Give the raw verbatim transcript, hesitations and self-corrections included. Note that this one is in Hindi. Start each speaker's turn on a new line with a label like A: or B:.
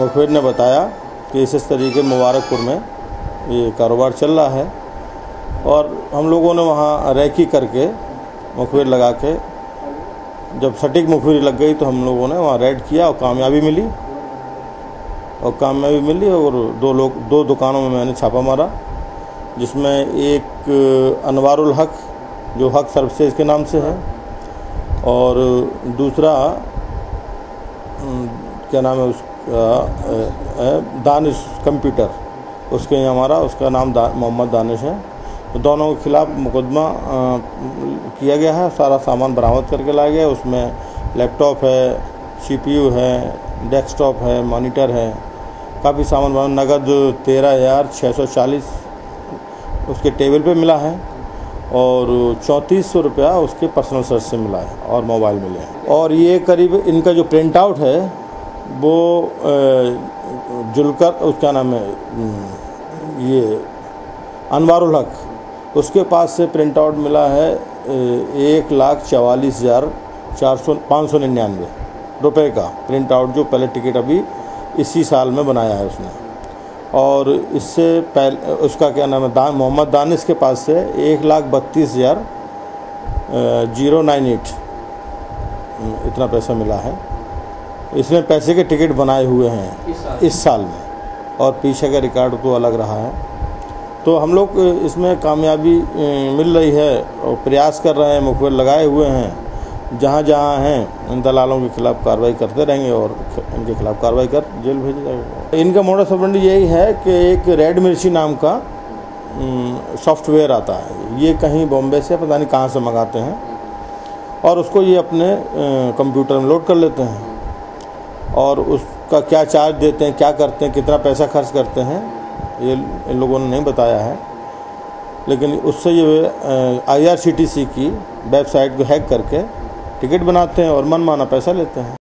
A: मुखबिर ने बताया कि इस इस तरीके मुबारकपुर में ये कारोबार चल रहा है और हम लोगों ने वहाँ रैकी करके मुखबिर लगा के जब सटीक मुखबिर लग गई तो हम लोगों ने वहाँ रेड किया और कामयाबी मिली और कामयाबी मिली और दो लोग दो दुकानों में मैंने छापा मारा, जिसमें एक अनवारुल हक जो हक सर्विसेज के नाम से है और दूसरा क्या नाम है उसका दानिश कंप्यूटर, उसके यहाँ हमारा उसका नाम दा, मोहम्मद दानिश है। तो दोनों के खिलाफ़ मुकदमा किया गया है, सारा सामान बरामद करके लाया गया। उसमें लैपटॉप है, सीपीयू है, डेस्कटॉप है, मॉनिटर है, काफ़ी सामान बरामद। नगद तेरह हज़ार छः सौ चालीस उसके टेबल पे मिला है और चौंतीस सौ रुपया उसके पर्सनल सर्च से मिला है और मोबाइल मिले हैं। और ये करीब इनका जो प्रिंट आउट है वो जुलकर उसका नाम है ये अनवारुल हक, उसके पास से प्रिंट आउट मिला है एक लाख चवालीस हज़ार चार सौ पाँच सौ निन्यानवे रुपये का प्रिंट आउट, जो पहले टिकट अभी इसी साल में बनाया है उसने। और इससे पहले उसका क्या नाम है दान मोहम्मद दानिश के पास से एक लाख बत्तीस हज़ार जीरो नाइन एट इतना पैसा मिला है। इसने पैसे के टिकट बनाए हुए हैं इस साल, इस साल में, और पीछे का रिकॉर्ड तो अलग रहा है। तो हम लोग इसमें कामयाबी मिल रही है और प्रयास कर रहे हैं, मुखबिर लगाए हुए हैं, जहाँ जहाँ हैं इन दलालों के खिलाफ़ कार्रवाई करते रहेंगे और इनके खिलाफ़ कार्रवाई कर जेल भेजा जाएगा। इनका मोडस ऑपरेंडी यही है कि एक रेड मिर्ची नाम का सॉफ्टवेयर आता है, ये कहीं बॉम्बे से पता नहीं कहाँ से मंगाते हैं और उसको ये अपने कंप्यूटर में लोड कर लेते हैं और उसका क्या चार्ज देते हैं, क्या करते हैं, कितना पैसा खर्च करते हैं, ये इन लोगों ने नहीं बताया है। लेकिन उससे ये I R C T C की वेबसाइट को हैक करके टिकट बनाते हैं और मनमाना पैसा लेते हैं।